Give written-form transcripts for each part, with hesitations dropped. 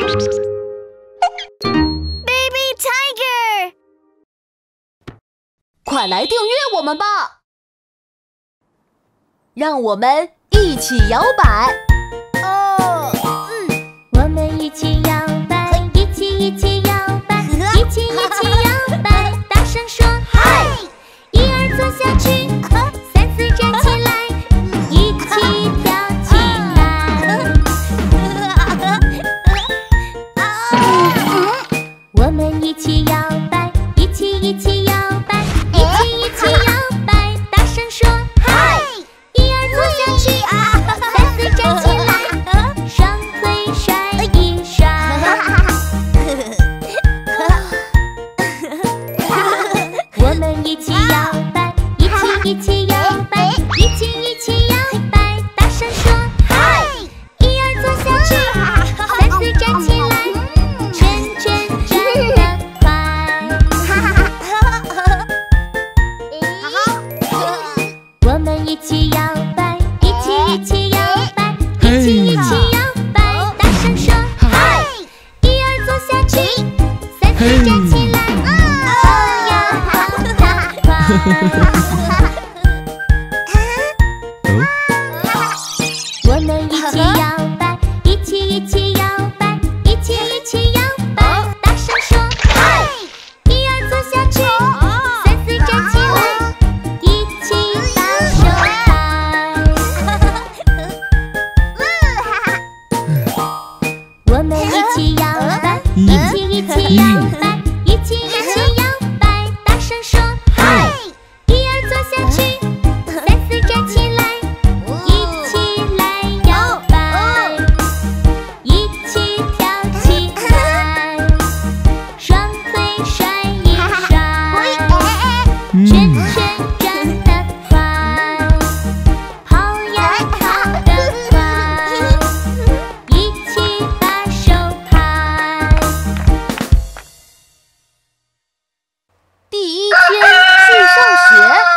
Baby Tiger， 快来订阅我们吧！让我们一起摇摆。 我们一起摇摆，一起摇摆，一起摇摆，大声说嗨！一二坐下去，三四站起来，一起跳起来。我们一起摇摆，一起摇摆，一起摇摆，大声说嗨！一二坐下去，三四站起来，双腿甩一甩。我们一起摇摆，一起摇摆，一起摇摆，大声说嗨！一二坐下去，三四站起来，圈圈转得快。我们一起摇摆，一起摇摆，一起摇摆，大声说嗨！一二坐下去，三四站起来，跑呀跑得快。我们一起摇摆，一起摇摆，一起摇摆，大声说嗨！一二坐下去，三四站起来，一起把手拍。我们一起摇摆，一起摇摆，一起摇摆，大声说嗨！一二坐下去，三四站起来，一起来摇摆，一起跳起来，双腿甩一甩，圈圈转得快，跑呀跑得快，一起把手拍。 第一天去上学。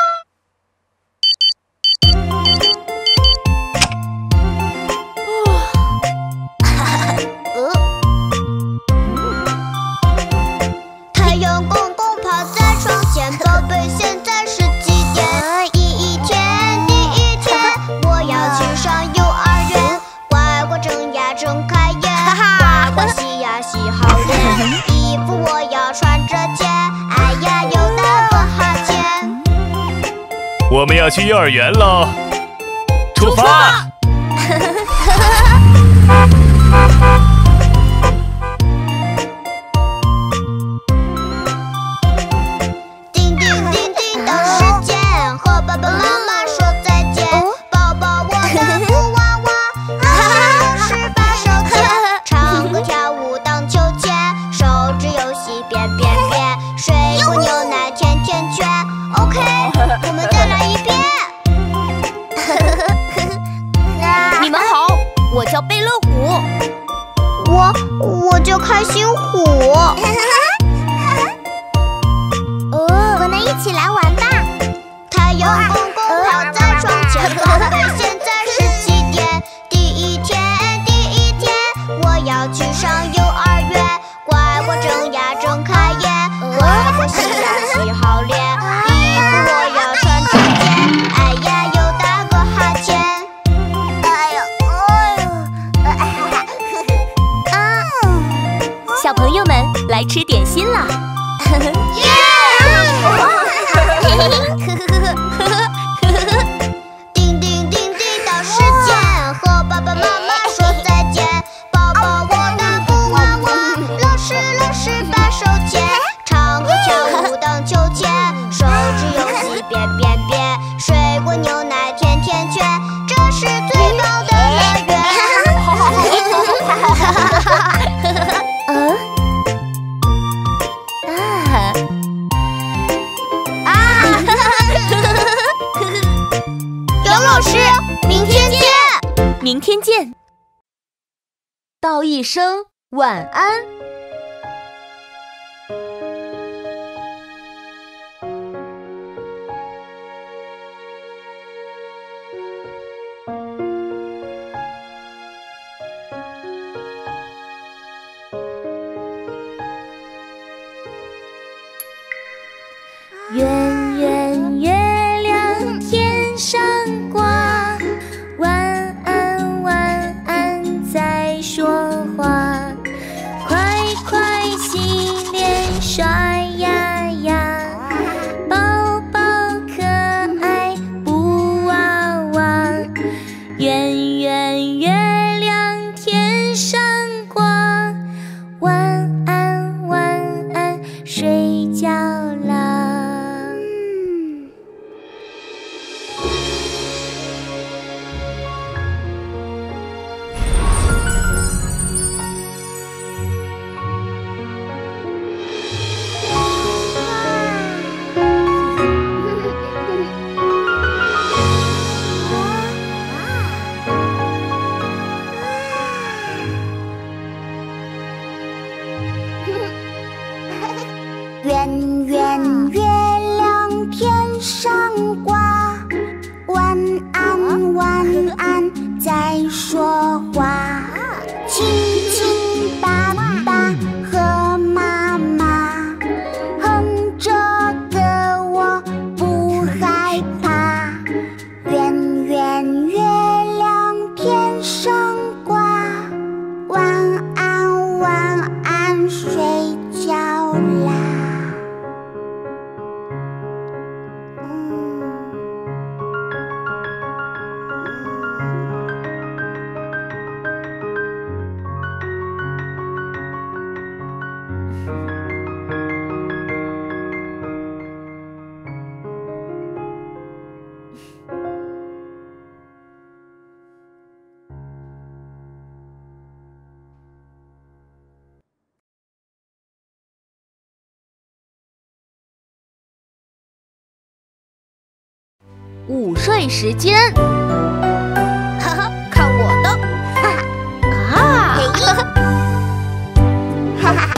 太阳公公趴在窗前，宝贝，现在是几点？第一天，我要去上幼儿园。乖乖睁呀睁开眼，乖乖洗呀洗好脸。衣服我要穿着件，哎呀又打个哈欠。 我们要去幼儿园喽！出发！ 叮叮叮叮到时间，和爸爸妈妈说再见。抱抱我的布娃娃，是把手牵，唱歌跳舞荡秋千，手指游戏变变变，水果牛奶甜甜圈。OK， 我们再来一遍。 你们好，我叫贝乐虎。 我叫开心虎。我们一起来玩吧。太阳公公趴在窗前，宝贝，现在是几点？第一天，我要去上幼儿园。乖乖睁呀睁开眼，乖乖洗呀洗好脸。衣服我要穿着件，哎呀又打个哈欠。 小朋友们来吃点心啦！ 叮叮叮叮到时间，和爸爸妈妈说再见。抱抱我的布娃娃，老师把手牵，唱歌跳舞荡秋千，手指游戏变变变，水果牛奶甜甜圈，这是最棒的乐园。杨老师，明天见。 明天见。 道一声晚安。 话，快快洗脸刷牙呀，宝宝可爱布娃娃，圆圆月亮天上挂，晚安晚安睡觉啦。 圆圆月亮天上挂，晚安晚安在说话，亲亲爸爸和妈妈，哼着歌我不害怕。圆圆月亮天上挂，晚安晚安睡觉啦。 午睡时间，哈哈，看我的！啊！ 哈哈，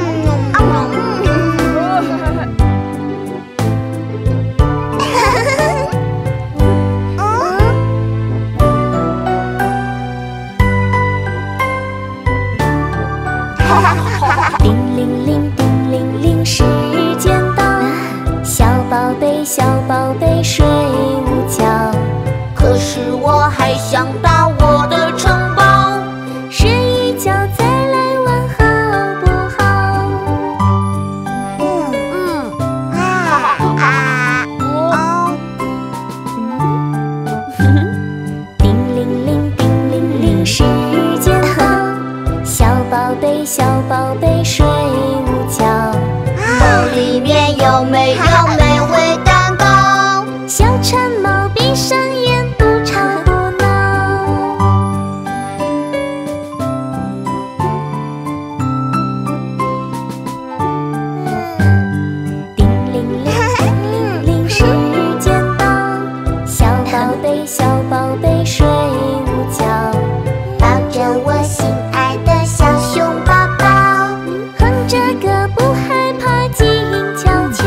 叮铃铃，叮铃铃，时间到，小宝贝，小宝贝，睡午觉。 可是我还想到我的城堡， 睡一觉再来玩好不好？叮铃铃，叮铃铃，时间到，小宝贝，小宝贝，睡午觉。 梦里面有没有美味蛋糕？ 小馋猫闭上眼，不吵不闹。叮铃铃，叮铃铃，时间到，小宝贝，小宝贝，睡午觉。 抱着我心爱的小熊宝宝， 哼着歌不害怕，静悄悄。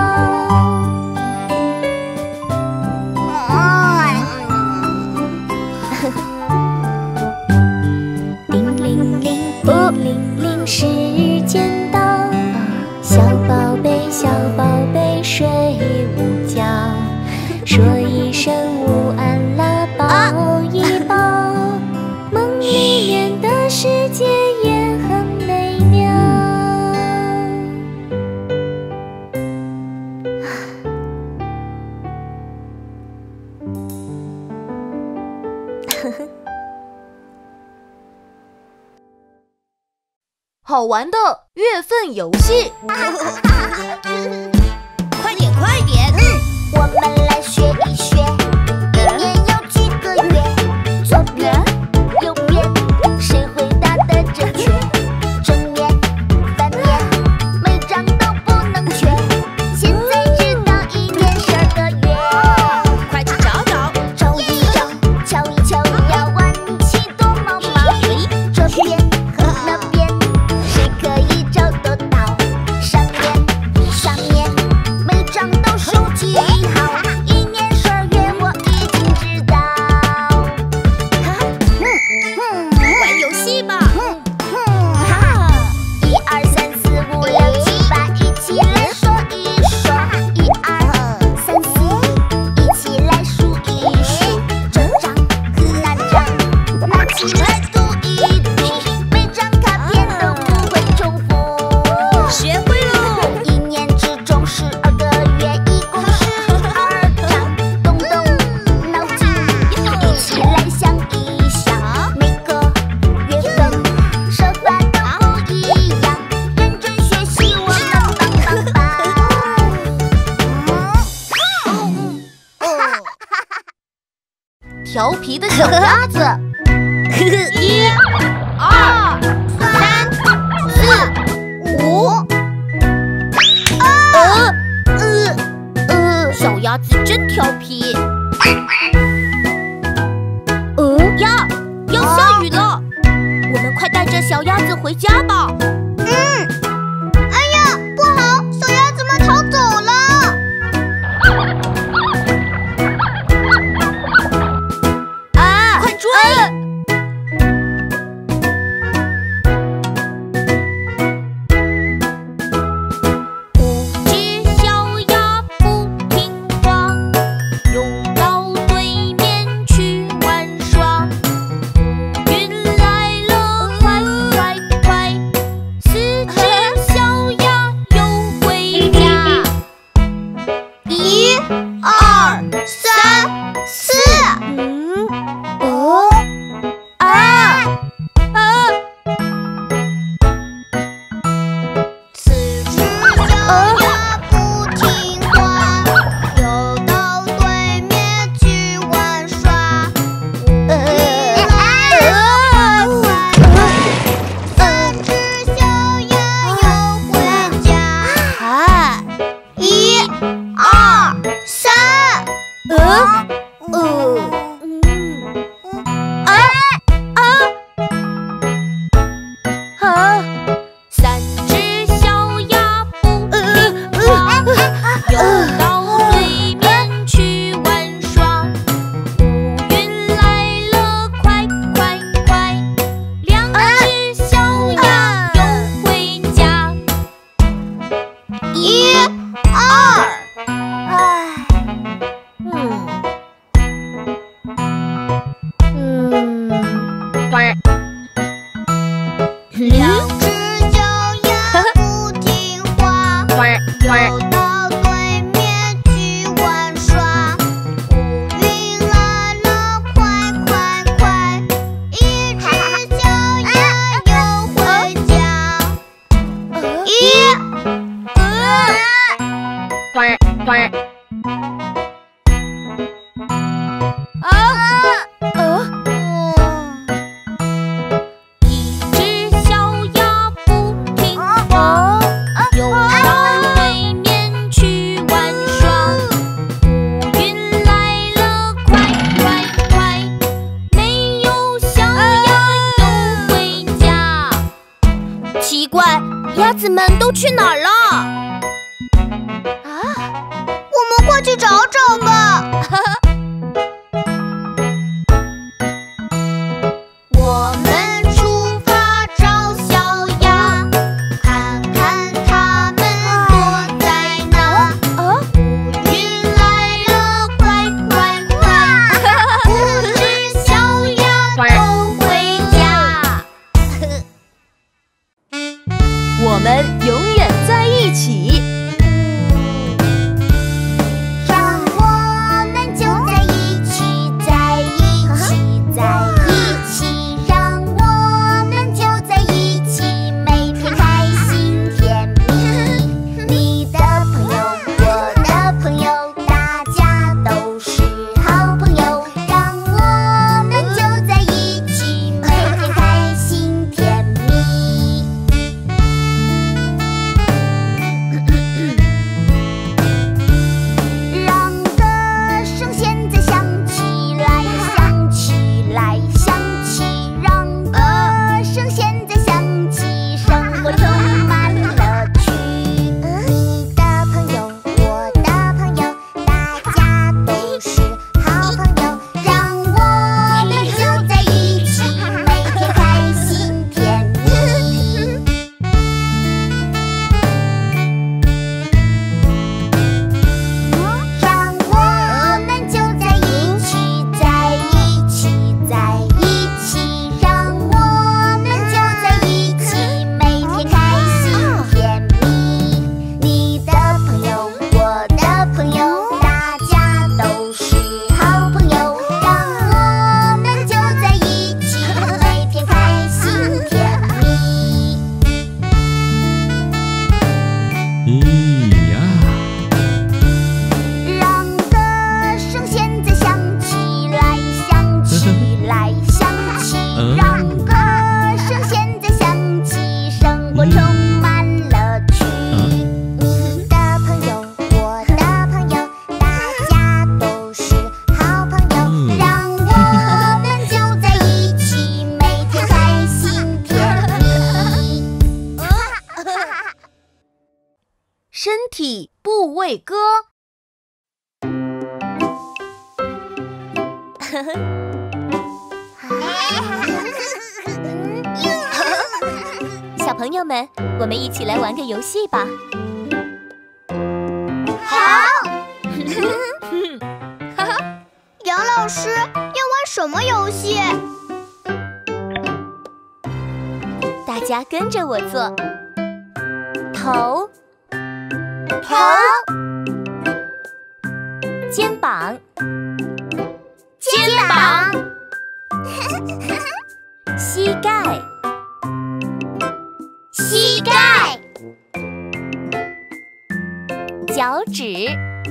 叮铃铃，叮铃铃，时间到，小宝贝，小宝贝，睡午觉。说一声午安啦，抱一抱，梦里面的世界也很美妙。 好玩的月份游戏，快点快点！ 我们来学一学，一年有几个月？左边、右边，谁回答的正确？正面、反面，每张都不能缺。现在知道一年12个月， 快去找找！ 找一找，瞧一瞧，要玩起躲猫猫。这边和那边，谁可以找得到？上面，每张都数记好。 调皮的小鸭子。1、2、3、4、5。小鸭子真调皮。要下雨了，我们快带着小鸭子回家吧。 哎呀，不好，小鸭子们逃走了。 快追！5只小鸭不听话，游到对面去玩耍。云来了，快快快！4只小鸭又回家。1、2、3、4。4只小鸭不听话，游到对面去玩耍。5云来了，快快！3只小鸭又回家。1、2、3。3只小鸭不听话，游到对面去玩耍。5云来了，快快快！2只小鸭又回家。1、2。2只小鸭不听话，游到对面去玩耍。5云来了，快快快！1只小鸭又回家。1、1只小鸭不听话，游到对面去玩耍。5云来了，快快快！没有小鸭又回家。奇怪，鸭子们都去哪儿了？我们快去找找吧。我们出发找小鸭，看看它们躲在哪。5云来了，快快快！5只小鸭都回家。 我们永远在一起。 让我们就在一起，在一起，在一起。让我们就在一起，每天开心甜蜜。你的朋友，我的朋友，大家都是好朋友。让我们就在一起，每天开心甜蜜。 活充满乐趣。你的朋友，我的朋友，大家都是好朋友，让我们就在一起，每天开心甜蜜。 身体部位歌。小朋友们，我们一起来玩个游戏吧。 好。杨老师要玩什么游戏？ 大家跟着我做。头，肩膀，膝盖，脚趾，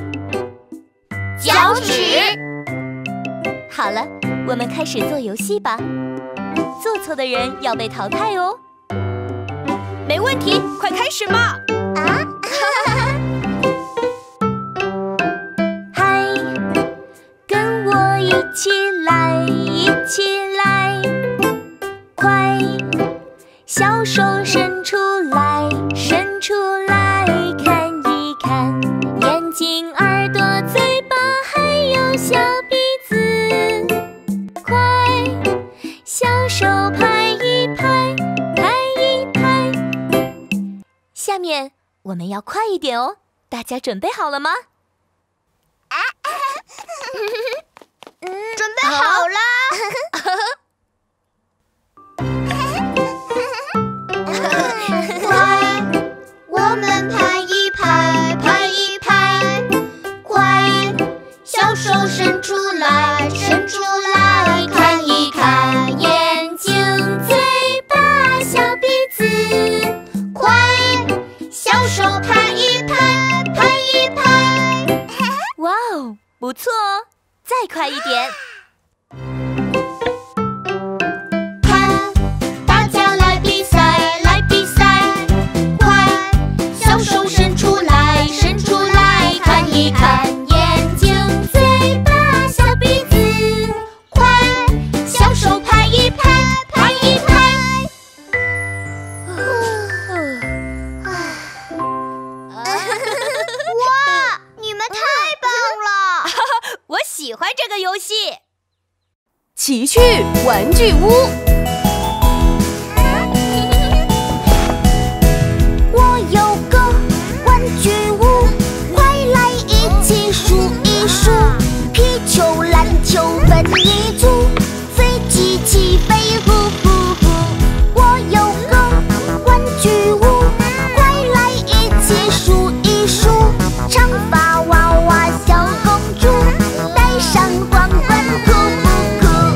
好了，我们开始做游戏吧。做错的人要被淘汰哦。没问题，快开始吧。嗨，跟我一起来，一起来，快，小手伸出来，伸出来，看一看，眼睛、耳朵、嘴巴，还有小鼻子，快，小手拍一拍，拍一拍。下面我们要快一点哦，大家准备好了吗？ 准备好了。快，我们拍一拍，拍一拍，快，小手伸出来，伸出来，看一看，眼睛、嘴巴、小鼻子，快，小手拍一拍，拍一拍。 哇哦，不错哦，再快一点。 看，大家来比赛，来比赛，快，小手伸出来，伸出来，看一看，眼睛、嘴巴、小鼻子，快，小手拍一拍，拍一拍。哇，你们太棒了！ 我喜欢这个游戏。 奇趣玩具屋。 我有个玩具屋，快来一起数一数，皮球、篮球分一组，飞机起飞呼呼呼。我有个玩具屋，快来一起数一数，长发娃娃小公主，戴上皇冠酷酷酷。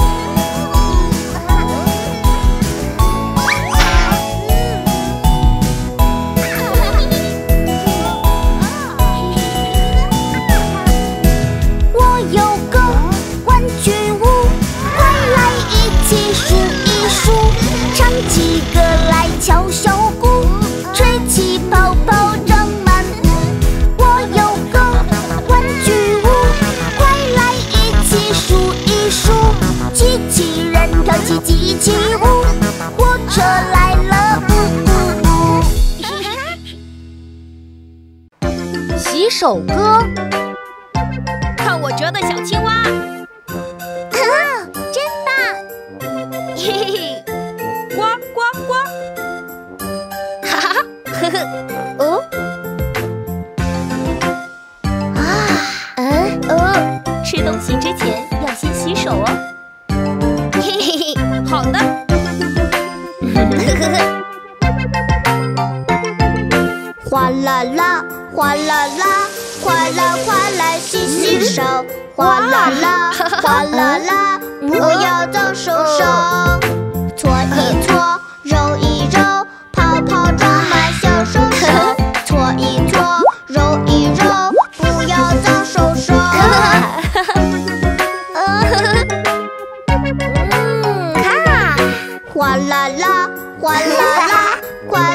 我有个玩具屋，快来一起数一数，唱起歌来敲小鼓，吹起泡泡装满屋。我有个玩具屋，快来一起数一数，机器人跳起机器舞，火车来了呜呜呜。 洗手歌。 看我折的小青蛙， 真棒！ 嘿嘿嘿，呱呱呱！哈哈，呵呵，哦，吃东西之前要先洗手哦。嘿嘿嘿，好的。 哗啦啦，哗啦啦，快来快来洗洗手，哗啦啦，哗啦啦，不要脏手手，搓一搓，揉一揉，泡泡装满小手手，搓一搓，揉一揉，不要脏手手。哗啦啦，哗啦啦，快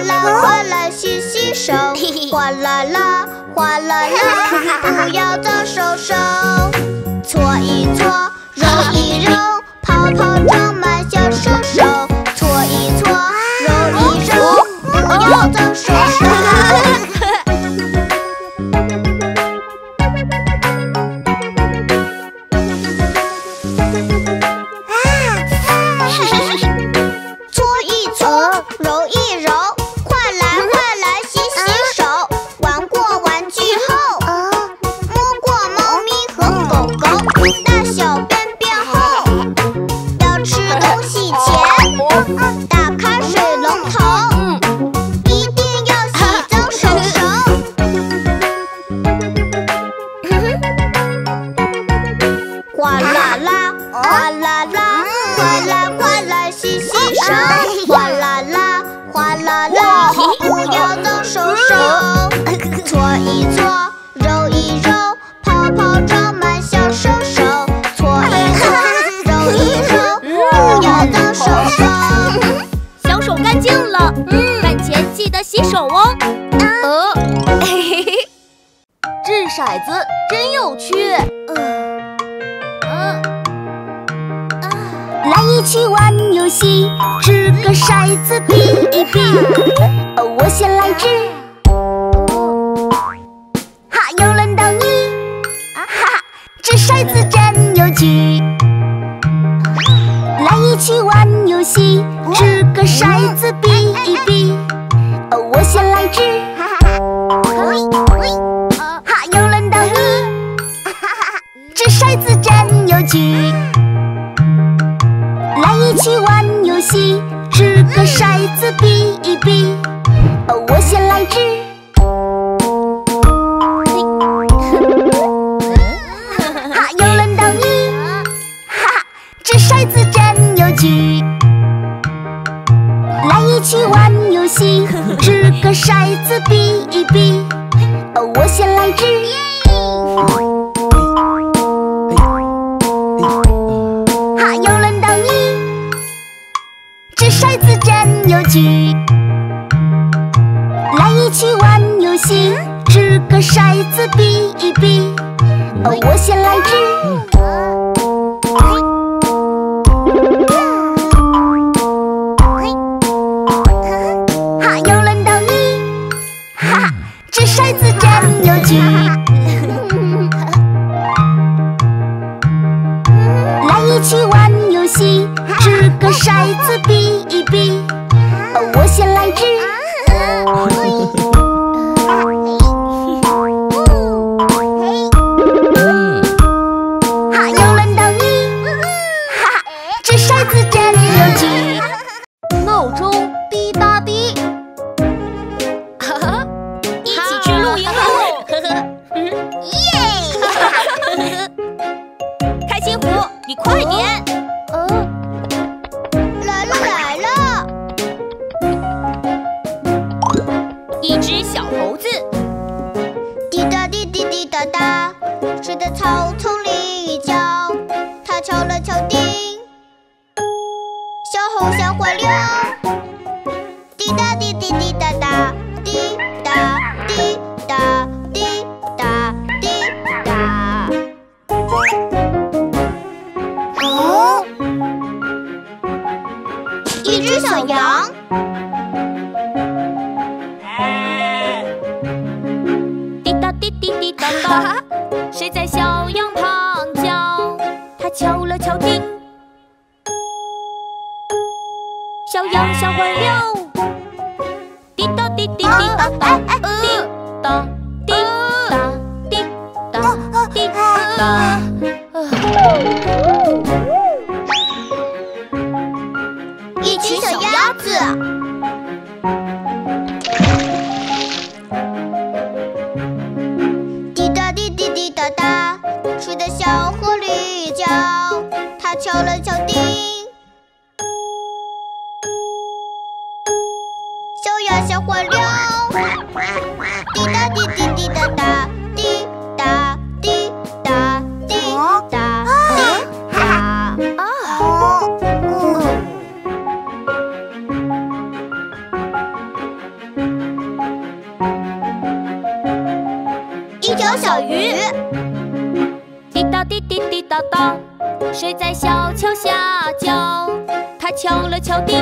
哗啦啦，哗啦啦，不要脏手手。搓一搓，揉一揉，泡泡长满小手手。搓一搓，揉一揉，不要脏手手。 洗手哦。 掷骰子真有趣。 来一起玩游戏，掷个骰子比一比。我先来掷，哈，又轮到你，哈，掷骰子真有趣。来一起玩游戏，掷个骰子比一比。我先来掷，哈，又轮到你，掷骰子真有趣。来一起玩游戏，掷个骰子比一比。我先来掷，哈，又轮到你，哈，掷骰子真有趣。来一起玩游戏，掷个骰子比一比。我先来掷，哈，又轮到你，掷骰子真有趣。来一起玩游戏，掷个骰子比一比。我先来掷，哈，又轮到你，哈，掷骰子真有趣。来一起玩游戏，掷个骰子比一比。我先来掷，哈，又轮到你，哈，掷骰子真有趣。 闹钟滴答滴， 一起去露营喽！ 耶！ 开心果，你快点！ 来了！ 一只小猴子， 滴答滴滴滴答答，睡在草丛里一觉。它敲了敲钉，小猴吓坏了。滴答滴滴滴答答，滴答滴答滴答滴答。哦，一只小羊。 滴答滴滴滴答答，谁在小羊旁叫？它敲了敲钉，小羊吓坏了。滴答滴滴滴答答，滴答滴答滴答滴答。 一群小鸭子。滴答滴滴滴答答，睡在小河里一觉。它敲了敲钉，小鸭吓坏了。滴答滴滴滴答答，滴答滴答滴答滴答。 小鱼。 滴答滴滴滴答答，谁在小桥下叫？他敲了敲钉。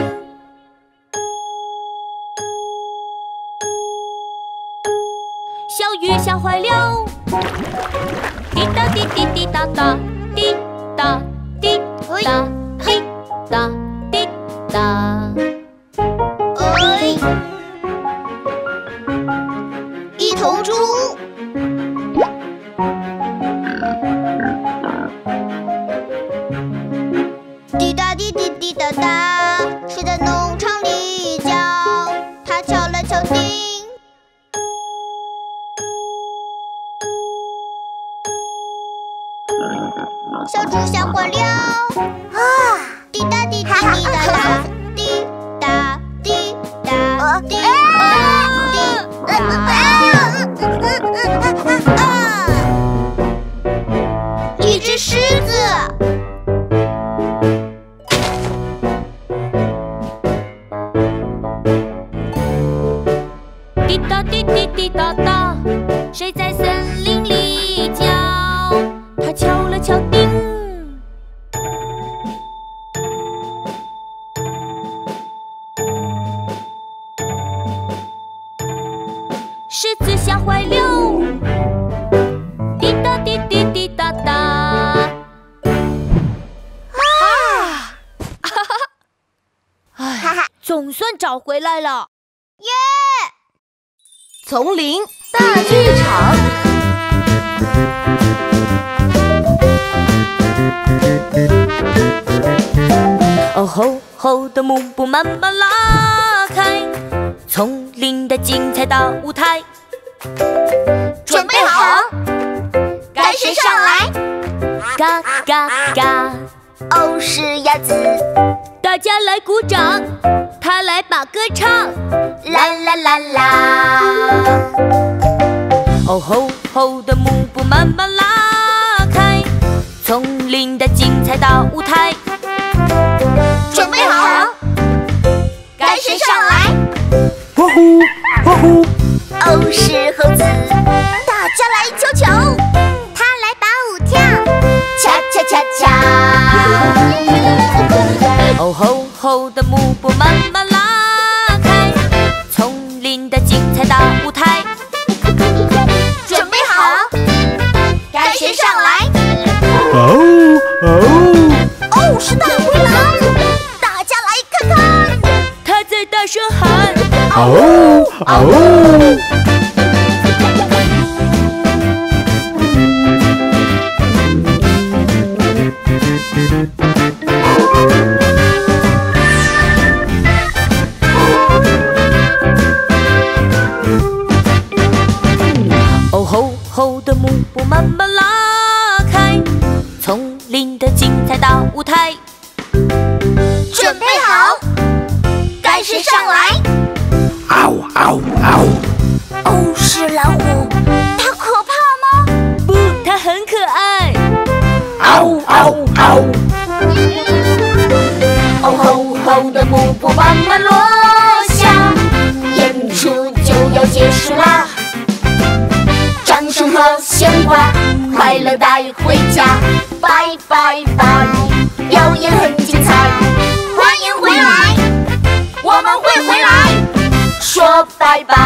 小鱼吓坏了。滴答滴滴滴答答，滴答滴答滴答滴答。 一头猪。滴答滴滴滴答答，谁在农场里叫？他敲了敲钉。小猪吓坏了。滴答滴滴滴答答，滴答滴答滴答。一只狮子。 滴答滴滴滴答答，谁在森林里叫？他敲了敲钉。狮子吓坏了。滴答滴滴滴答答。总算找回来了。 耶！ 丛林大剧场。 哦吼吼的幕布慢慢拉开，丛林的精彩大舞台。 准备好，该谁上来？ 嘎嘎嘎， 哦，是鸭子。 大家来鼓掌，他来把歌唱。 啦啦啦啦。 哦吼吼的幕布慢慢拉开，丛林的精彩大舞台。 准备好，该谁上来？ 呼呼呼呼， 哦，是猴子。大家来瞧瞧，他来把舞跳，恰恰恰恰。 哦吼吼的幕布慢慢拉开，丛林的精彩大舞台。 准备好，该谁上来？ 哦哦， 哦，是大灰狼。大家来看看， 他在大声喊。 哦哦。 哦吼吼的幕布慢慢拉开，丛林的精彩大舞台。 准备好，该谁上来？ 嗷嗷嗷！ 哦，是老虎。它可怕吗？ 不，它很可爱。 嗷嗷嗷！ 哦吼吼的幕布慢慢落下，演出就要结束啦。掌声和鲜花，快乐带回家。拜拜拜，表演很精彩，欢迎回来，我们会回来，说拜拜。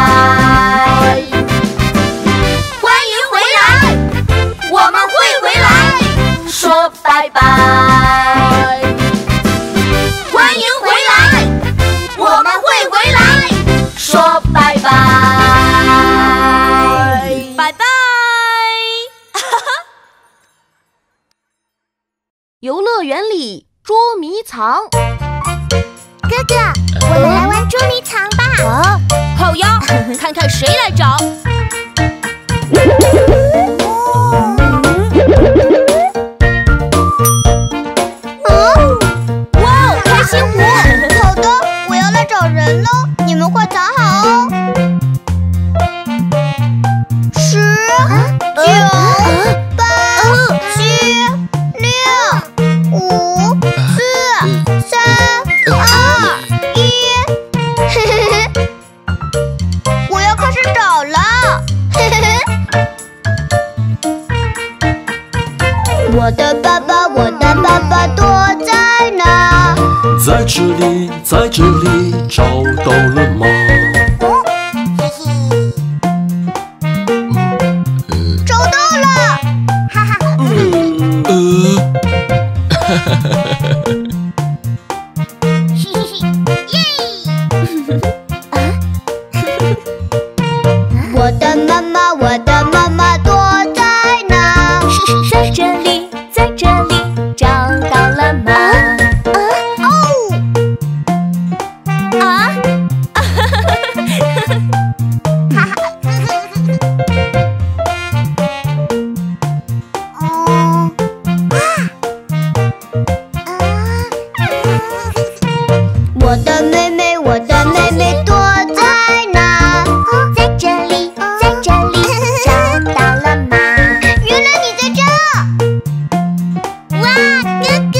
欢迎回来，我们会回来，说拜拜。欢迎回来，我们会回来，说拜拜。 拜拜。 游乐园里捉迷藏。 哥哥，我们来玩捉迷藏吧。 好呀，看看谁来找。 哇，开心果！好的，我要来找人了，你们快藏好哦。10、9、8、7、6、5、4、3、2、1。我要开始找了。 在这里，在这里找到了吗？ 找到了！哈哈。我的妈妈，我的妈妈躲在哪？ 在这里，在这里找到了吗？ 我的妹妹，我的妹妹躲在哪？ 在这里，在这里找到了吗？ 原来你在这！ 哇，哥哥！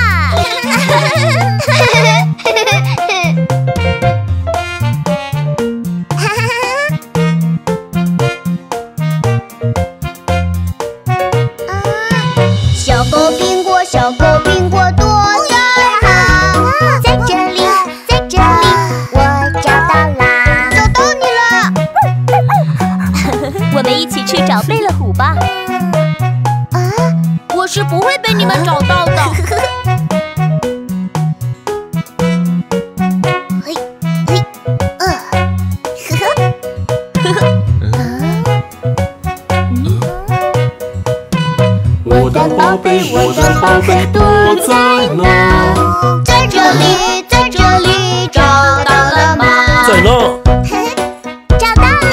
小狗苹果，小狗苹果躲在哪？ 在这里，在这里，我找到啦！ 找到你了！ 我们一起去找贝勒虎吧。 我是不会被你们找到的。 我的宝贝，我的宝贝躲在哪？ 在这里，在这里找到了吗？ 在哪？ 找到了！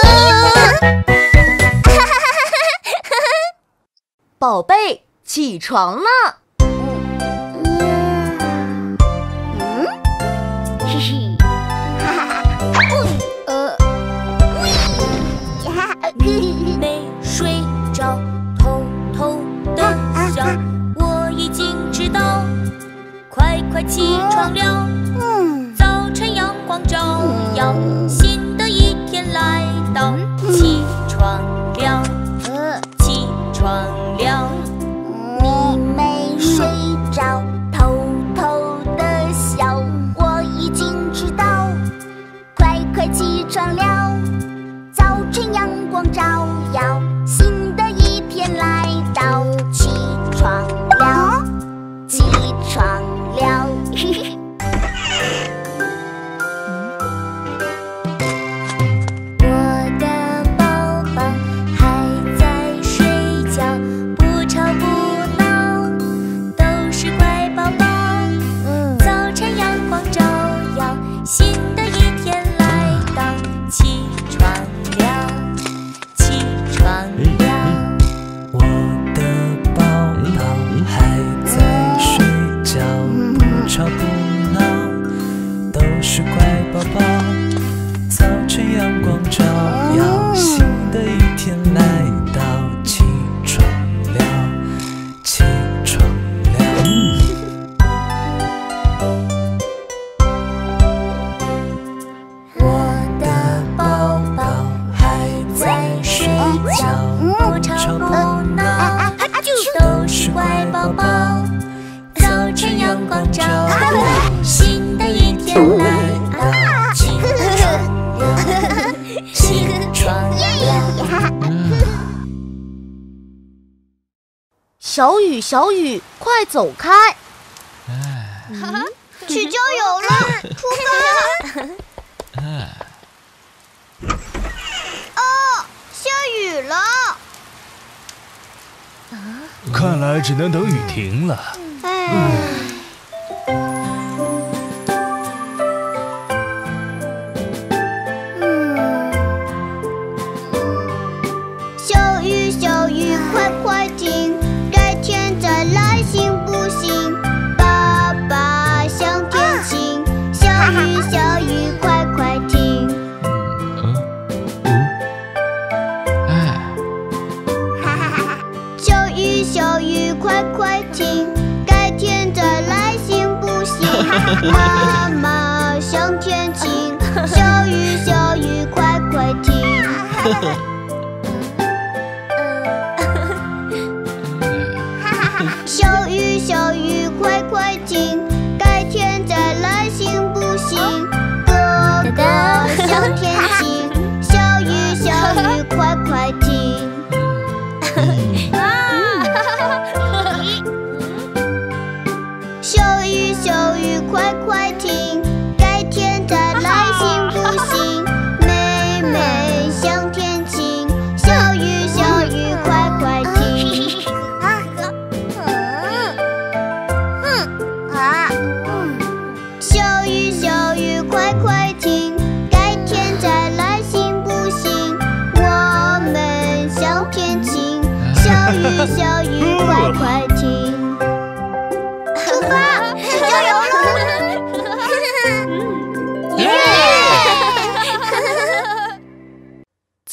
宝贝，起床了。 嘿嘿， 没睡着，偷偷的笑，我已经知道，快快起床了。早晨阳光照耀，新的一天来到，起床了，起床了。 你没睡着，偷偷的笑，我已经知道，快快起床了。早晨阳光照耀，新的一天来到，起床了，起床了。我的宝宝还在睡觉，不吵不闹，都是乖宝宝。早晨阳光照耀，新的一天来到，起床了，起床了。 我的宝宝还在睡觉，不吵不闹，都是乖宝宝。早晨阳光照耀，新的一天来到，起床了，起床了。 我的宝宝还在睡觉，不吵不闹，都是乖宝宝。早晨阳光照耀，新的一天来到，起床了， 小雨，小雨，快走开！ 去郊游了，出发！哦，下雨了。 看来只能等雨停了。 小雨，小雨，快快停，改天再来行不行？爸爸想天晴，小雨，小雨，快快停。小雨，小雨，快快停，改天再来行不行？妈妈想天晴，小雨，小雨，快快停。小雨，小雨，快快停，改天再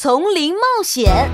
丛林冒险。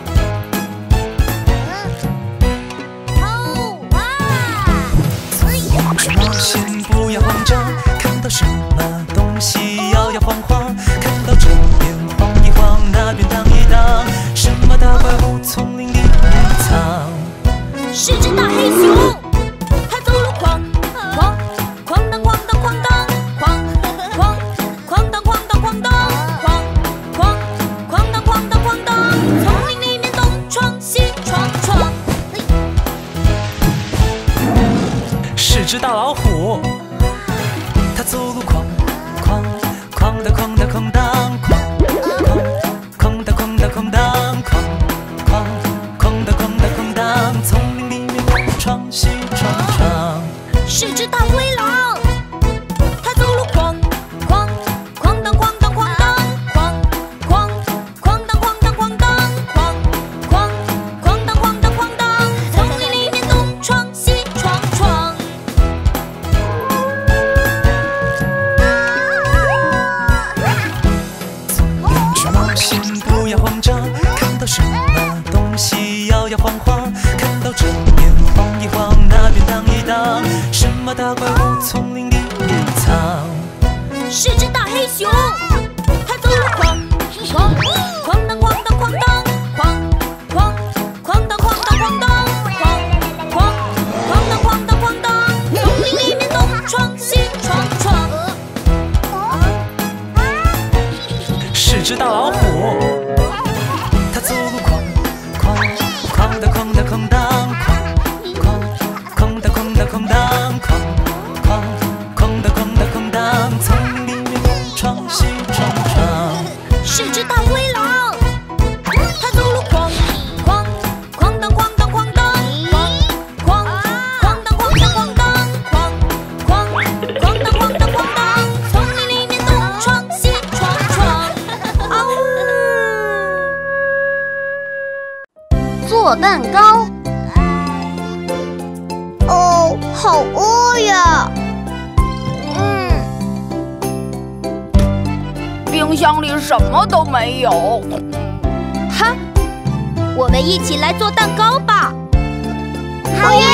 去冒险，不要慌张，看到什么东西摇摇晃晃，看到这边晃一晃，那边荡一荡，什么大怪物丛林里面藏？ 是只大黑熊，它走路哐哐哐当哐当哐当哐哐哐当哐当哐当哐哐哐当哐当哐当，丛林里面东闯西闯闯。 是只大老虎，它走路哐哐哐当哐当哐当哐哐哐当哐当哐当哐哐哐当哐当哐当，丛林里面东闯西闯闯。 是只大灰狼，它走路哐哐哐当哐当哐当哐哐哐当哐当哐当哐哐哐当哐当哐当，丛林里面东闯西闯闯。 去冒险，不要慌张，看到什么东西摇摇晃晃，看到这边晃一晃，那边荡一荡，什么大怪物丛林里面藏？ 是只大黑熊，它走路哐哐哐当哐当哐当哐哐哐当哐当哐当哐哐哐当哐当哐当，丛林里面东闯西闯闯。 是只大老虎，它走路哐哐哐当哐当哐当哐哐哐当哐当哐当哐哐哐当哐当哐当，丛林里面东闯西闯闯。 是只大灰狼，它走路哐哐哐当哐当哐当哐哐哐当哐当哐当哐哐哐当哐当哐当，丛林里面东闯西闯闯。 做蛋糕。 哦，好饿呀！ 冰箱里什么都没有。 哈，我们一起来做蛋糕吧！ 好耶！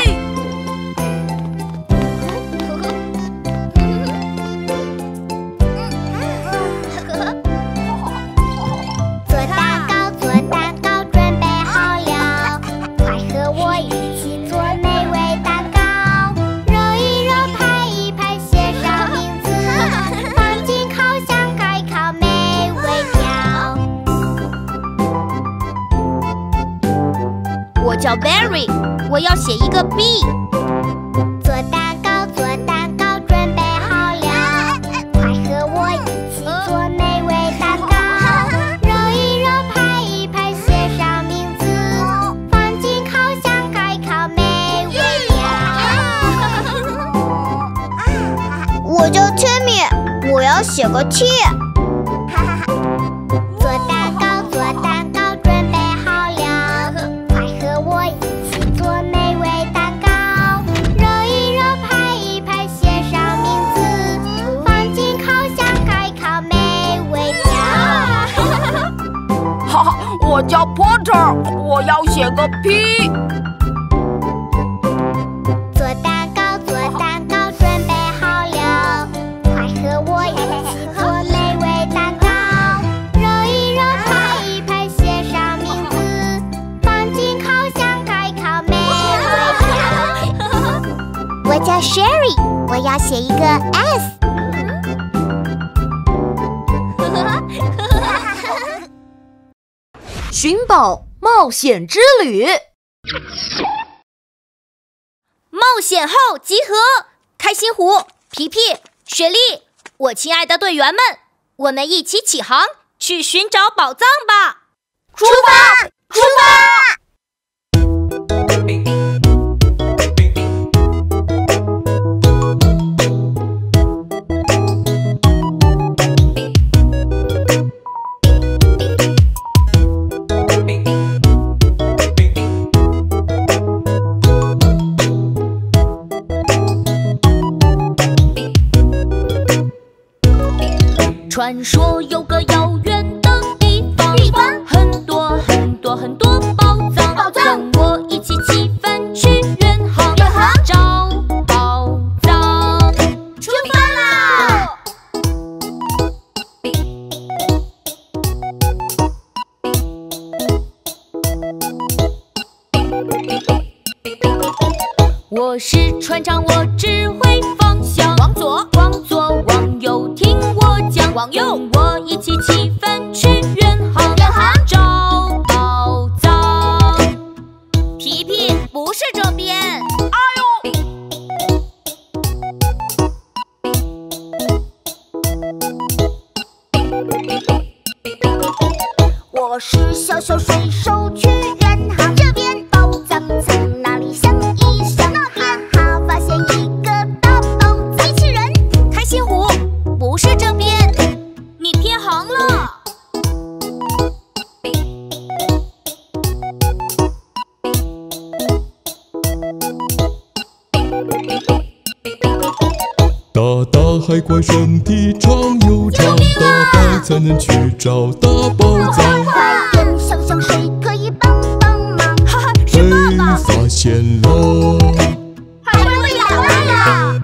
做蛋糕，做蛋糕，准备好了，快和我一起做美味蛋糕。揉一揉，拍一拍，写上名字，放进烤箱开烤，美味调。 我叫 Berry， 我要写一个 B。 做蛋糕，做蛋糕，准备好了，快和我一起做美味蛋糕。揉一揉，拍一拍，写上名字，放进烤箱开烤，美味调。我叫 Timmy， 我要写个 T。做蛋糕，做蛋糕，准备好了，快和我一起做美味蛋糕。揉一揉，拍一拍，写上名字，放进烤箱开烤，美味调。 哈哈，我叫 Porter， 我要写个 P。 做蛋糕，做蛋糕，准备好了，快和我一起做美味蛋糕。揉一揉，拍一拍，写上名字，放进烤箱开烤，美味调。我叫 Sherry， 我要写一个 S。 寻宝冒险之旅。 冒险后集合，开心湖、皮皮、雪莉，我亲爱的队员们，我们一起起航，去寻找宝藏吧！ 出发，出发！ 传说有个遥远的地方， 我是船长，我指挥方向，往左，往左，往右，听我讲，往右，我一起起帆去远航，远航，找宝藏。皮皮，不是这边。哎呦！ 我是小小水手去远航，这边宝藏藏哪里想一想，哈哈，发现一个大宝藏。机器人， 开心湖，不是这边，你偏航了。 大大海怪身体长又长，大海才能去找大宝藏。 快点想想谁可以帮帮忙， 哈哈，是爸爸。 被发现了， 海龟被咬烂了。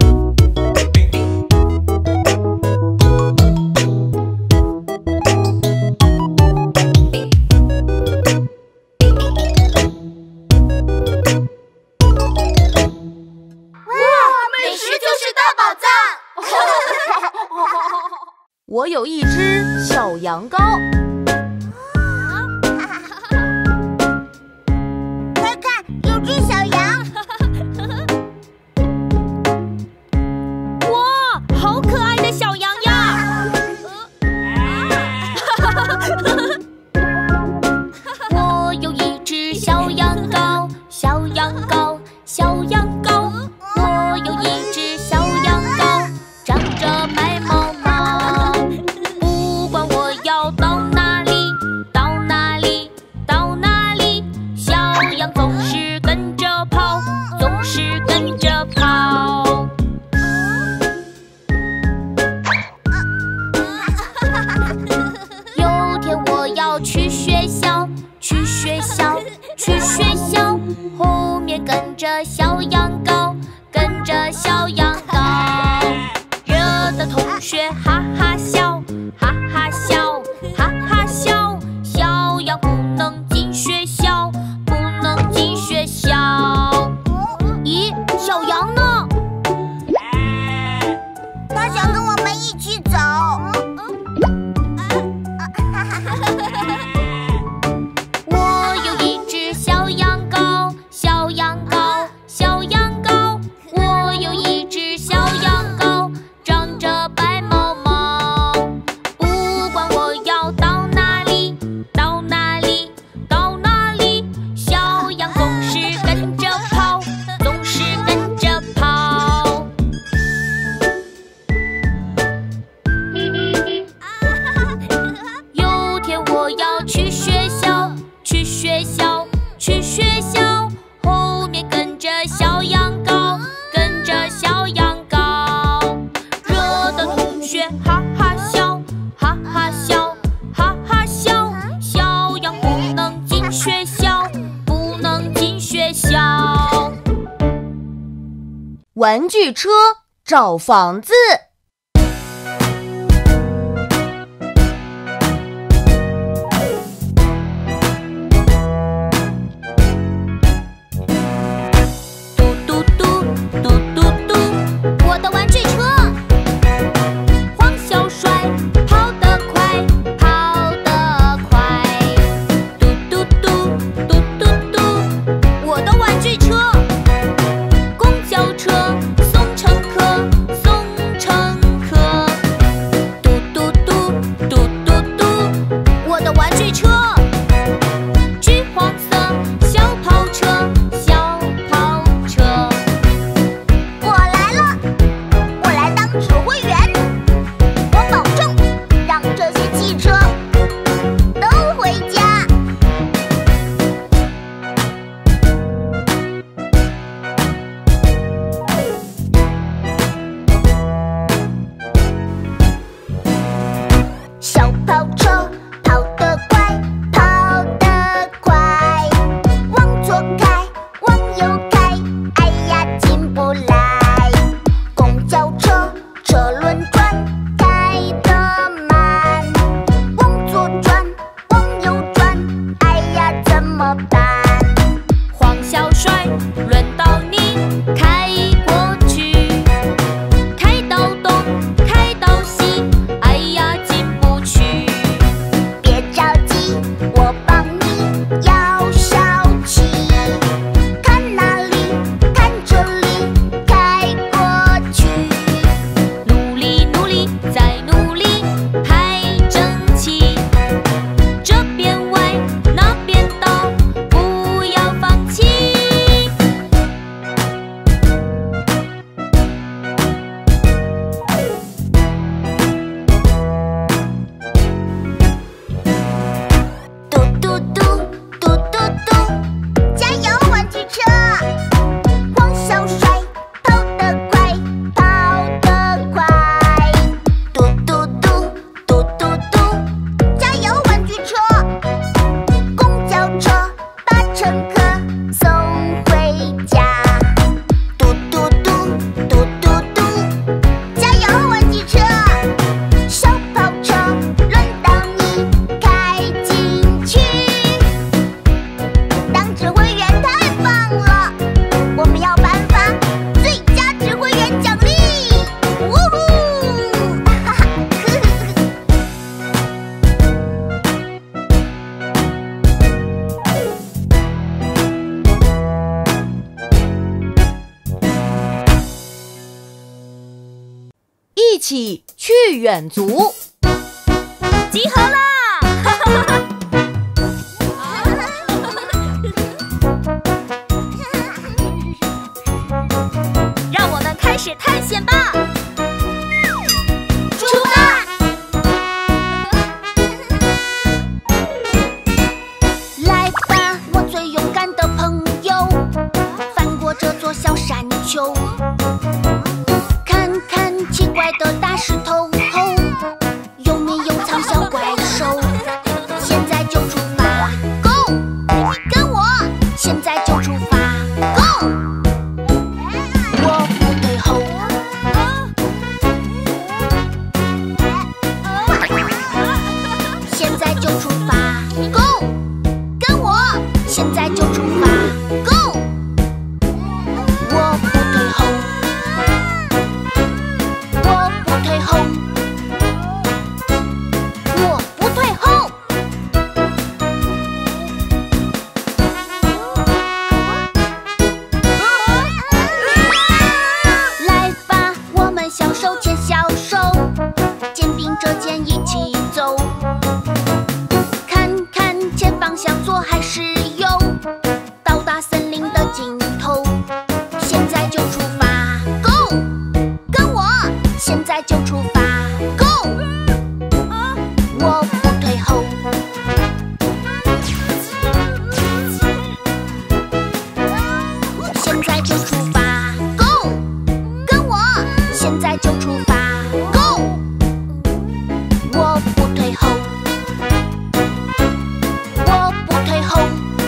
美食就是大宝藏。 我有一只小羊羔。 快看，有只小羊。 哇，好可爱的小羊呀！我有一只小羊羔，小羊羔，小羊羔。我有一只小羊羔，长着白毛毛。不管我要到哪里，到哪里，到哪里，小羊总是跟着跑，总是跟着跑。有天我要去学校，去学校，去学校，后面跟着小羊羔，跟着小羊羔，惹得同学哈哈笑，哈哈笑，哈哈笑。小羊不能进学校，不能进学校。咦，小羊呢？ 他想跟我们一起走。 我有一只小羊羔，小羊羔，小羊羔。我有一只小羊羔，长着白毛毛。不管我要到哪里，到哪里，到哪里，小羊总是跟着跑，总是跟着跑。有天我要去学校，去学校，去学校，后面跟着小羊羔，跟着小羊羔，惹得同学哈哈笑，哈哈笑，哈哈笑。小羊不能进学校，不能进学校。 玩具车找房子。 嘟嘟嘟嘟嘟嘟，我的玩具车。黄小帅跑得快，跑得快。嘟嘟嘟嘟嘟嘟，我的玩具车。公交车送乘客，送乘起去远足。 集合啦！让我们开始探险吧！出发！ 来吧，我最勇敢的朋友，翻过这座小山丘，看看奇怪的大石头后，有没有藏小怪兽？现在就出发 ，Go！ 跟我，现在就出发 ，Go！ 我不退后。现在就出发 ，Go！ 跟我，现在就出发 ，Go！ 我不退后，我不退后，我不退后。来吧，我们小手牵小手，肩并着肩一起走。看看前方向左还是右，到达森林的尽头。现在就出发 ，Go！ 跟我，现在就出发 ，Go！ 我不退后。现在就出发 ，Go！ 跟我，现在就出发 ，Go！ 我不退后。我不退后，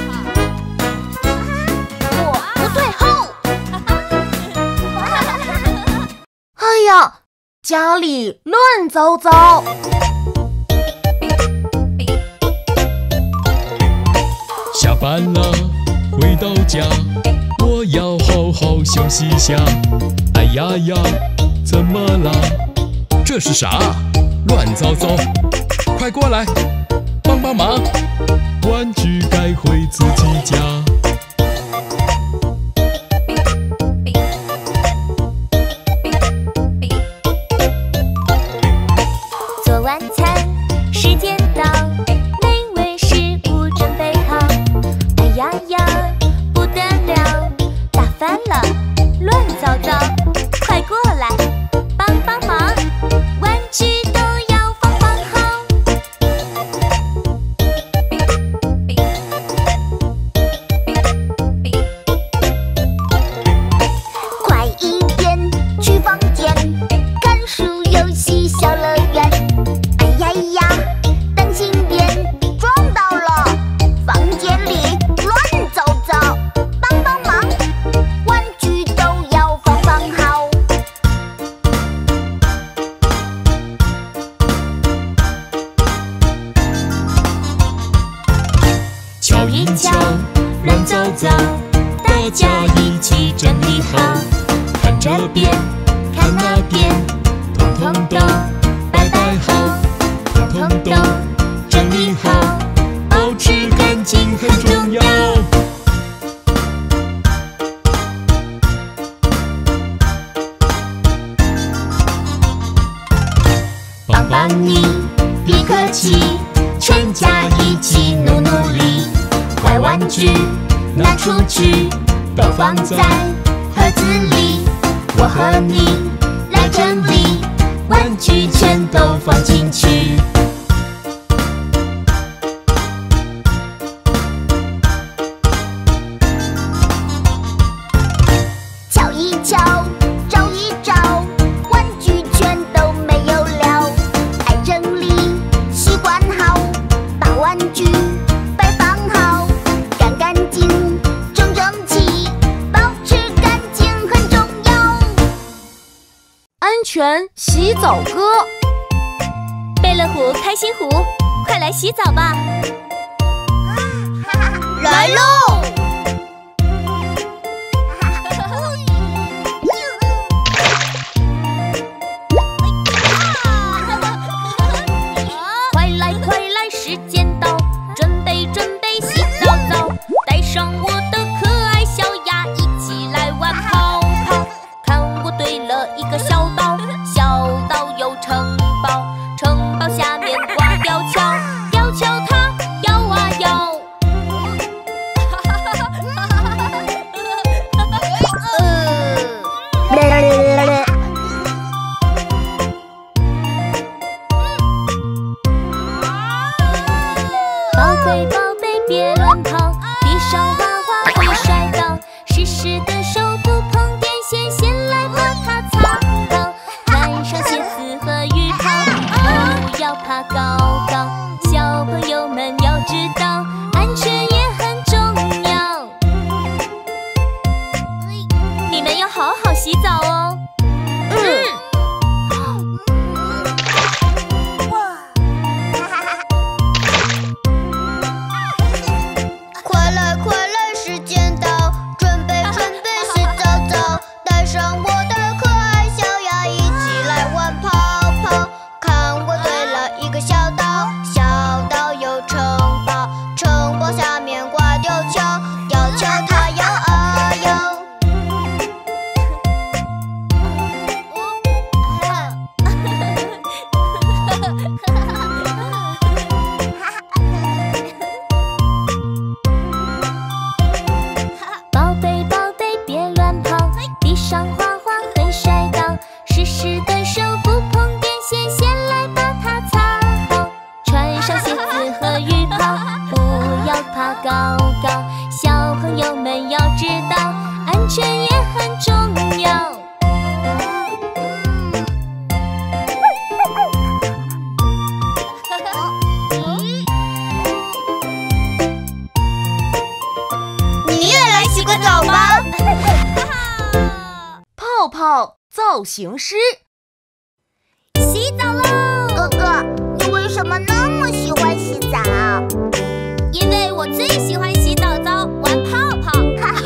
我不退后。 哎呀，家里乱糟糟。 下班了，回到家，我要好好休息下。哎呀呀，怎么啦？这是啥？乱糟糟！快过来，帮帮忙！玩具该回自己家。 做晚餐，时间到，美味食物准备好。哎呀呀，不得了，打翻了，乱糟糟！快过来，帮帮忙，玩具都要放好。 快一点去房间，看书、游戏、小乐园。哎呀呀，当心点，撞到了，房间里乱糟糟，帮帮忙，玩具都要放好。 瞧一瞧，乱糟糟，大家一起整理好。看这边，看那边，统统都摆摆好，统统都整理好，保持干净很重要。帮帮你，别客气，全家一起努力，坏玩具拿出去，都放在盒子里。我和你来整理，玩具全都放进去。 瞧一瞧，找一找，玩具全都没有了。爱整理，习惯好，把玩具摆放好，干干净，整整齐，保持干净很重要。 安全洗澡歌。 贝乐虎、开心虎，快来洗澡吧！ 来喽！ 快来快来，时间到，准备准备洗澡澡，带上我的可爱小鸭，一起来玩跑跑。看我堆了一个小岛，小岛有贝宝贝别乱跑，地上滑滑会摔倒，湿湿的手不碰电线，先来把它擦好。穿上鞋子和雨袍，不要爬高高。小朋友们要知道，安全也很重要。你们要好好洗澡哦。 快来快来，时间到，准备洗澡澡，带上我的可爱小鸭，一起来玩泡泡。看我堆了一个小岛，小岛有城堡，城堡下面挂吊桥，吊桥它摇啊摇。 宝贝宝贝别乱跑，地上滑滑会摔倒，湿湿的手不碰电线，先来把它擦好。穿上鞋子和雨袍，不要爬高高。小朋友们要知道，安全也很重要。 你也来洗个澡吧。 泡泡造型师， 洗澡喽！哥哥，你为什么那么喜欢洗澡？ 因为我最喜欢洗澡澡，玩泡泡。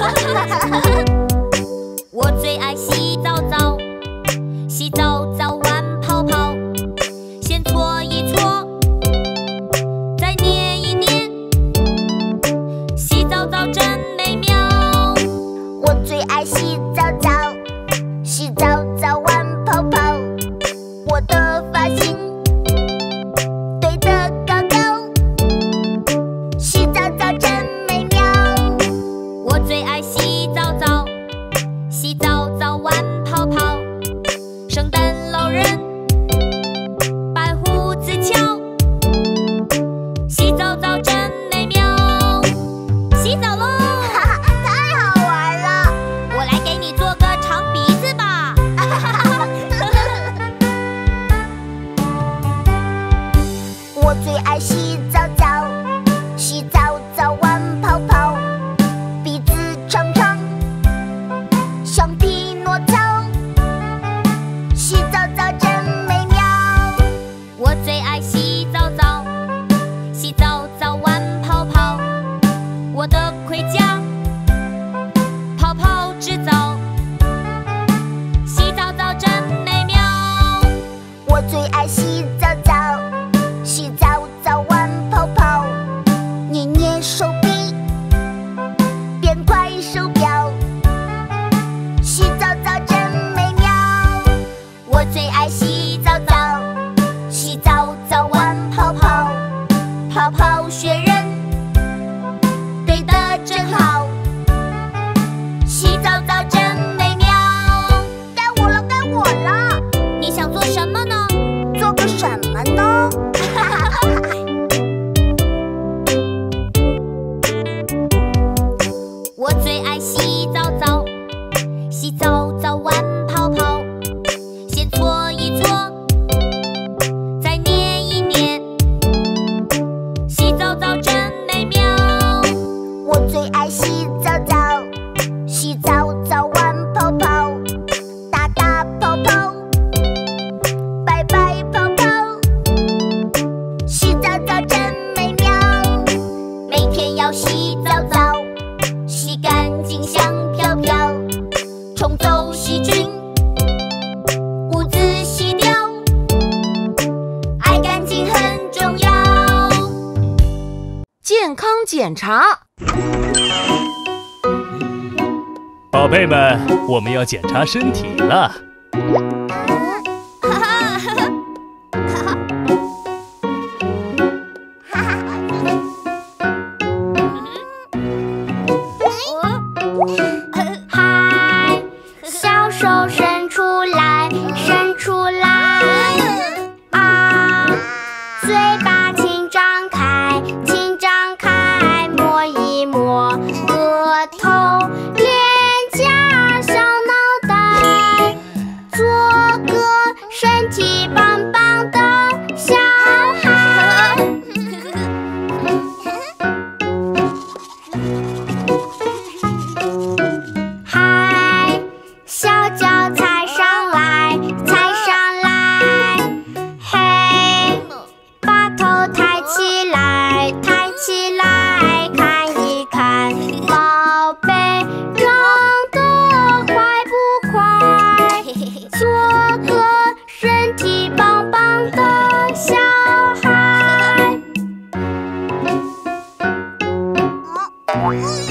我最爱洗澡澡，洗澡澡玩泡泡，先搓一搓，再捏一捏，洗澡澡真美妙。 我最爱洗澡澡，洗澡澡玩泡泡，我的发型堆得高高，洗澡澡真美妙。 我最爱洗澡澡，洗澡澡玩泡泡，圣诞老人白胡子翘，洗澡澡真美妙。洗澡喽！ 太好玩了！ 我来给你做个长鼻子吧。 我最爱洗澡澡，洗澡澡玩泡泡，鼻子长长，像匹诺曹，洗澡澡真美妙。 我最爱洗澡澡，洗澡澡玩泡泡，我的盔甲泡泡制造，洗澡澡真美妙。 我最爱洗澡澡，洗澡澡玩泡泡，捏捏手臂，变快手表，洗澡澡真美妙。我最爱洗澡澡，洗澡澡玩泡泡，泡泡雪人堆得真好，洗澡澡真美妙。该我了，该我了， 你想做什么呢？ 做个什么呢？ 我最爱洗澡澡，洗澡澡玩泡泡，先搓一搓，再捏一捏，洗澡澡真美妙。 我最爱洗澡澡，洗澡澡玩泡泡，打打泡泡，摆摆泡泡，洗澡澡真美妙。每天要洗澡澡，洗干净香飘飘，冲走细菌，污渍洗掉，爱干净很重要。 健康检查， 宝贝们，我们要检查身体了。 嗨，小手伸出来，伸出来。啊，嘴巴请张开，请张嗯